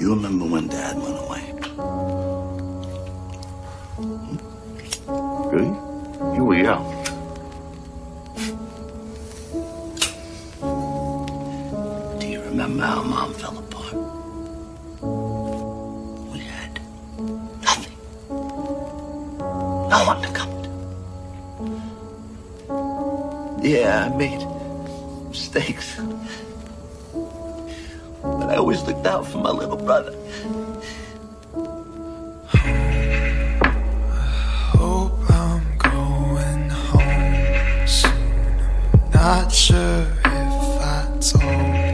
You remember when Dad went away? Really? You were young. Do you remember how Mom fell apart? We had nothing. No one to come to. Yeah, I made mistakes. But I always looked out for my little brother. Hope I'm going home soon. I'm not sure if I told